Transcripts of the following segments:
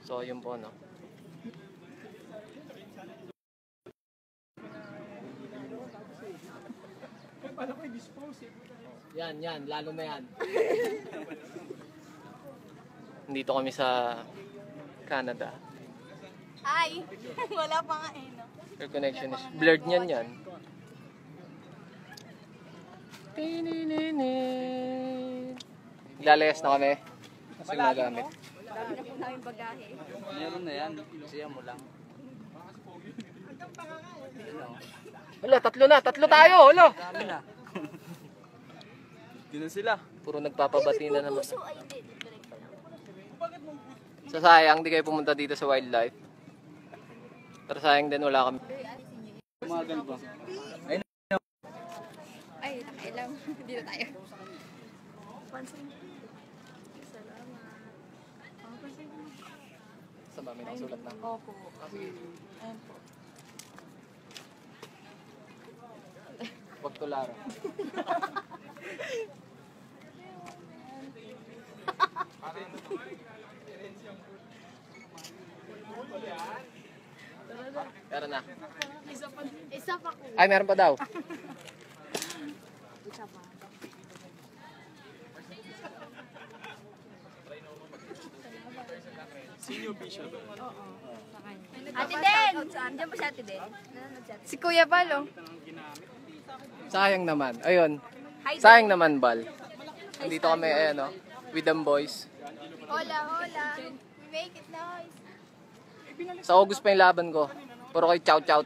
So, yun po, no? Yan, lalo na yan. Nandito kami sa Canada. Ay, wala pa nga eh, no? Your connection is blurred niyan yan. Ilalayas na kami. Kasi magamit. Dami na po namin bagahe. Meron na yan. Siya mo lang. Wala, tatlo tayo, wala. Dami na. Di na sila. Puro nagpapabati na naman. Puso ay hindi. Sayang, di kayo pumunta dito sa wildlife. Pero sayang din, wala kami. Umagal ba? Ay, nakailang. Dito tayo. Pansin. Salamat. Pansin. Sa ba, may nakasulat na? Opo. Sige. Ayan po. Wag tularo. Meron na. Isa pa ko. Ay, meron pa daw. Isa pa. Sinio official. Oo. Ate Den! Diyan ba si Ate Den? Si Kuya Balo. Sayang naman. Ayun. Sayang naman, Bal. Nandito kami, ayan, no? With them boys. Hola, hola. We make it noise. Sa August pa yung laban ko. Puro kayo chow-chow.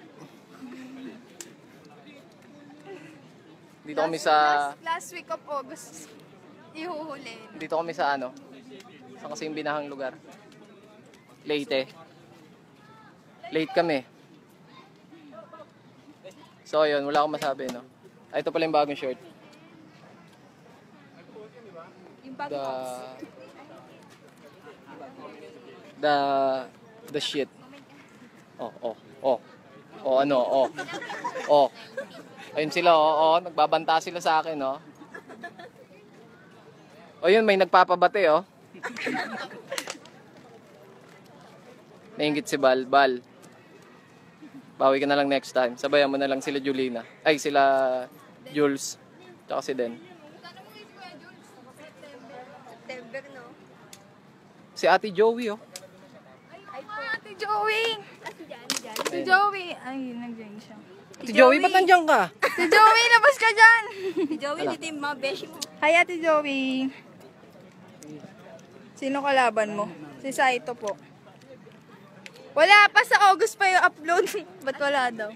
Dito kami sa... Last week of August. Ihuhuli. Dito kami sa ano? Sa kasing binahang lugar. Leyte. Late kami. So, yun. Wala akong masabi, no? Ay, ito pala yung bagong short. Yung bagong The shit. Ano. Ayun sila, nagbabanta sila sa akin, oh. O yun, may nagpapabate, oh. Nainggit si Bal. Bawi ka na lang next time. Sabayan mo na lang sila Julina. Ay, sila Jules. Tsaka si Den. September, no? Si Ate Joey, oh. Ay, Ate Joey! Si Joey! Ay, nag-join siya. Ate Joey, ba't nandiyan ka? Si Joey, labas ka dyan! Si Joey, dito yung mga beshi mo. Hi, Ate Joey! Sino kalaban mo? Si Saito po. Wala pa sa August pa yung upload. Ba't wala daw?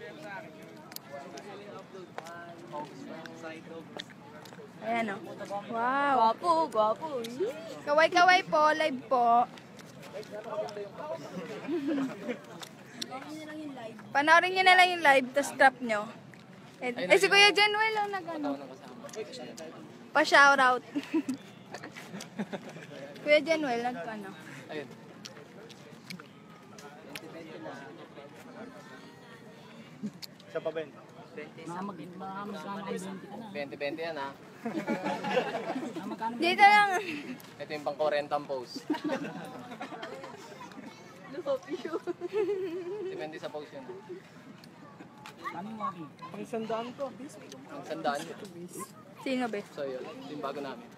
Ayan, oh. Wow. Gwapo. Kaway-kaway po, live po. Panoorin nyo na lang yung live, tapos stop nyo. Si Kuya Januel lang nag-ano. Pa-shoutout. Kuya Januel nag-ano. Ayun. Siya pa ba yun? 20-20 yan, ha? Dito lang. Ito yung pang-40 pose. Depende sa pose yun. Ang sandaan ko. Ang sandaan. Sino ba? So yun, yung bago namin.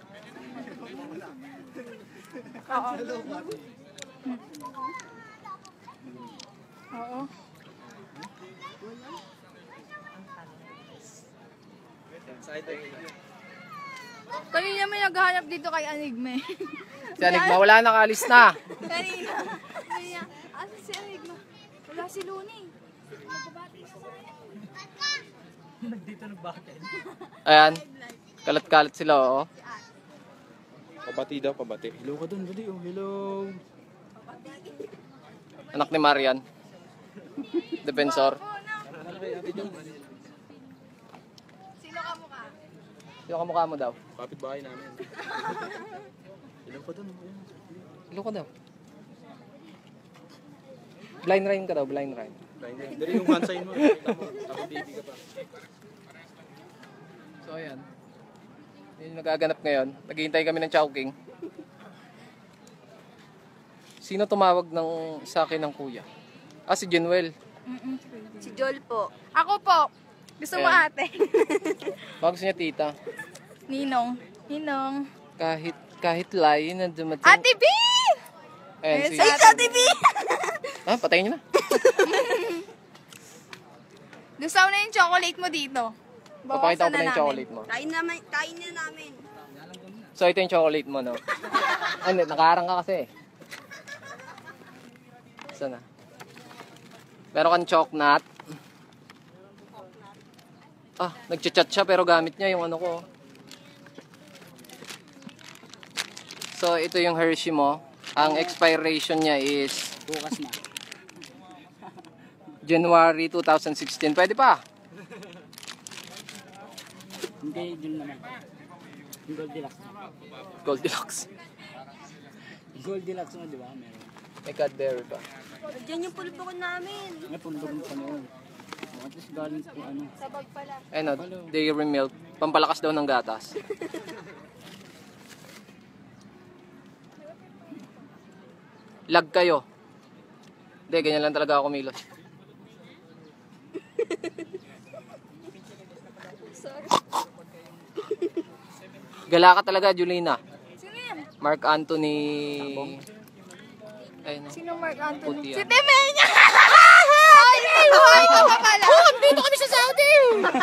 Oo. Oo. Kanina may naghahanap dito kay Anigme. Si Anigma, wala na, kaalis na. Kanina. Asa si Anigma? Wala si Luni. Magbabati siya sa akin. Dito nagbakit. Ayan. Kalat-kalat sila, oh. Pabati daw, pabati. Hello ka dun, dali, oh. Hello. Anak ni Marian. Defensor. Sino ka mukha? Sino kamukha mo daw? Kapit bahay namin. Hello ka dun, oh. Ilo ka daw. Blind rhyme ka daw, blind rhyme. Dali yung one sign mo. Ako baby ka pa. So ayan. Yun yung nagaganap ngayon. Naghihintay kami ng Chowking. Sino tumawag sa akin ng kuya? Ah, si Jenuel. Si Joel po. Ako po. Gusto mo Ayan. ate? Baka gusto niya tita. Ninong. Ninong. Kahit layo na dumating. Ate B! Ayan, si... Ay, Ate B! Ah, patayin niyo na. Gusto mo na yung chocolate mo dito. Papakita ko pa na yung namin. chocolate mo. Kain na namin. So, ito yung chocolate mo, no? Ano, nakaharang ka kasi. Saan na? Meron kang chocolate. Ah, nagchat-chat siya pero gamit niya yung ano ko. So, ito yung Hershey mo. Ang expiration niya is Bukas na. January 2016. Pwede pa. Hindi, yun naman. Yung Goldilocks. Goldilocks. Goldilocks mo, di ba? Meron. May Cadbury pa. Diyan yung pulpo ko namin. May pundok mo pa noon. At least galing po ano. Sabag pala. Ayun o, dairy milk. Pampalakas daw ng gatas. Lag kayo. Hindi, ganyan lang talaga ako kumilos. Gala ka talaga, Julina. Sino yan? Mark Anthony. Ayun o. Sino Mark Anthony? Puti Si yan. Temenya! Ay, buhay ka pa pala. Dito kami sa Saudi!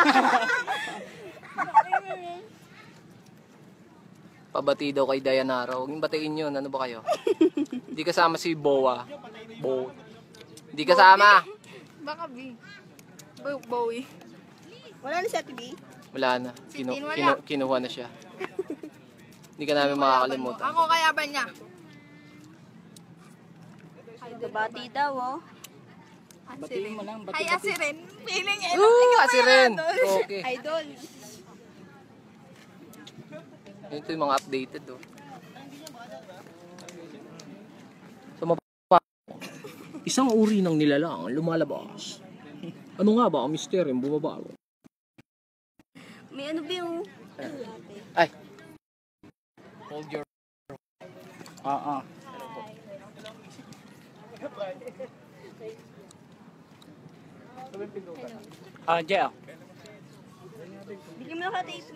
Pabati daw kay Dayanara. Huwag niyong batiin yun. Ano ba kayo? Hindi kasama si Boa. Hindi kasama. Baka B. Bowie. Wala na si Ate B? Wala na. Si Tin wala. Kinuha na siya. Hindi ka namin makakalimutan. Ako kaya ba niya? Bati daw, oh. Batiin mo lang. Ay, Asirin. Feeling eh. Asirin. Okay. Idol. Ito yung mga updated. Oh. So, isang uri ng nilalang lumalabas. Ano nga ba ang misteryong bumabago? May ano ba yung... Ay. Hold your... Oo. Jel. Bigyan mo na ka tape.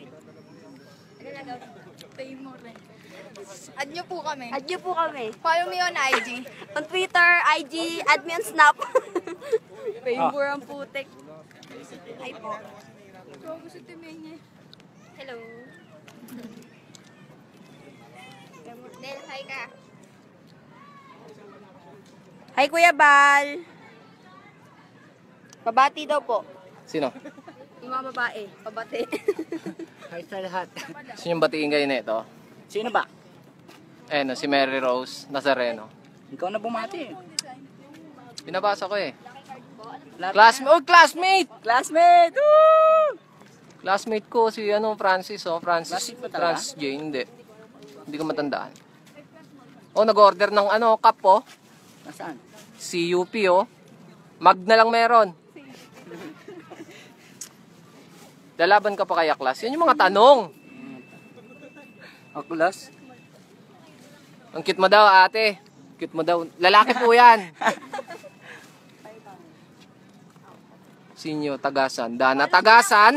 Tayo mo rin. Add nyo po kami. Add niyo po kami. Follow me on IG. On Twitter, IG, add me on Snap. Rainbow ang putik. Hi po. So, gusto Temenya. Hello. Del, hi ka. Hi, Kuya Bal. Pabati daw po. Sino? Yung mga babae. Pabati. Hi sa lahat. Sino yung batiin kayo nito? Sino ba? Ayun, si Mary Rose Nazareno. Ikaw na bumati. Binabasa ko eh. Classmate. Oh, classmate! Classmate! Woo! Classmate ko si Francis, Classmate mo talaga? Francis J. Hindi ko matandaan. Oh, nag-order ng cup oh. Nasaan? CUP oh. Mag na lang meron. Lalaban ka pa kaya class? Yan yung mga tanong. Akulas? Ang cute mo daw ate. Cute mo daw. Lalaki po yan. Sinio, Cagasan. Dana, Cagasan.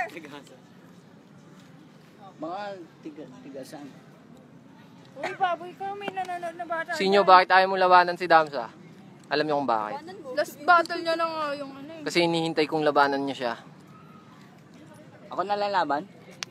Mga tigasan. Uy, baboy ka. May nanonood na bata. Sinyo, bakit ayaw mo labanan si Damsa? Alam niyo kung bakit? Last battle niya na nga yung ano eh. Kasi hinihintay kong labanan niya siya. Ako nalalaban?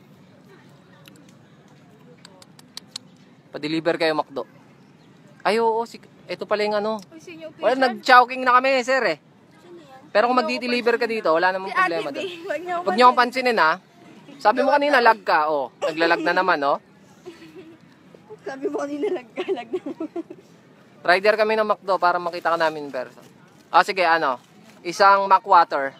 Pa-deliver kayo, Makdo. Ay, oo. Ito pala yung ano. Uy, sinyo Well, nag-chowking na kami, sir eh. Pero kung mag-deliver ka dito, wala namang problema doon. Huwag niyo akong pansinin ha. Sabi mo kanina, lag ka. Oh, naglalag na naman, oh. Sabi mo kanina nagkalag na. Rider kami ng McDo para makita ka namin in person. Ah, sige, isang McWater.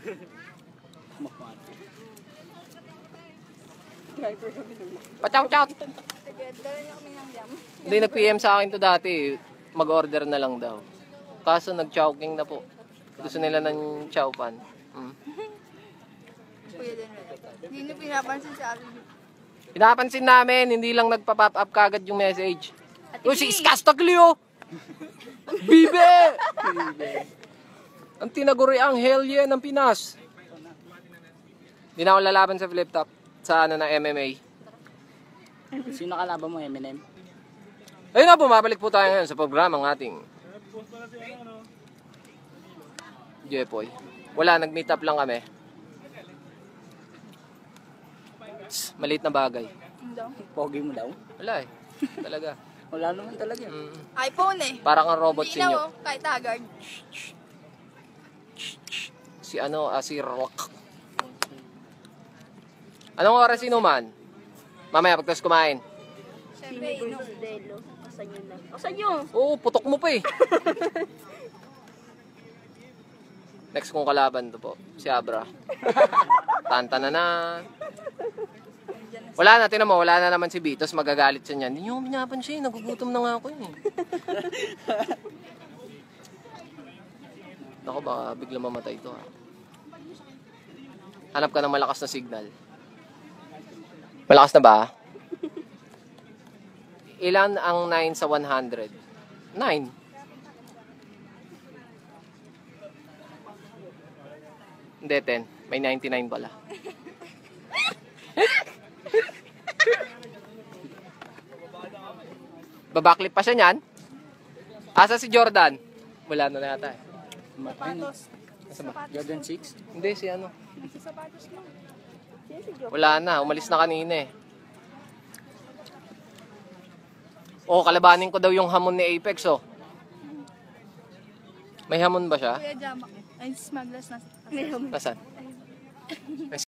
Pachow-chow! Hindi, nag-PM sa akin to dati. Mag-order na lang daw. Kaso nag-chowking na po. Gusto nila ng chowpan. Kuya din. Hindi nyo pinapansin sa akin. Pinapansin namin, hindi lang nagpa-pop up kagad yung message. Uy, si Iskastaglio! Bibe! Ang tinaguriang helye ng Pinas. Hindi na ako lalaban sa Fliptop. Sa ano na MMA. Sino kalaban mo, Eminem? Ayun na, bumabalik po tayo ngayon sa programang ating Jepoy. Wala, nag-meet up lang kami. Maliit na bagay. Pogi mo daw? Wala eh. Talaga. Wala naman talaga. iPhone eh. Parang ang robot Hindi na sinyo. oh, kahit Haggard. Si ano, si Rock. Anong oras inuman? Mamaya pagtas kumain. Siyempre, inom. Delo. Asan yun na? Asan yun? Oo, putok mo pa eh. Next kong kalaban to po, si Abra. Tanta na na. Wala na, tinan mo, wala na naman si Bitos, magagalit siya niyan. Hindi nyo pinapansin, nagugutom na nga ako eh. Naku, baka bigla mamatay ito ha. Hanap ka ng malakas na signal. Malakas na ba? Ilan ang 9 sa 100? 9. Hindi, 10. May 99 pala. Babaklip pa siya niyan? Asa si Jordan? Wala na yata eh. Sapatos. Jordan 6? Hindi, si ano? Sa sapatos mo. Wala na, umalis na kanina eh. Oh, kalabanin ko daw yung hamon ni Apex oh. May hamon ba siya? Kuya Jamak. Ay, smugglers na. Nasaan?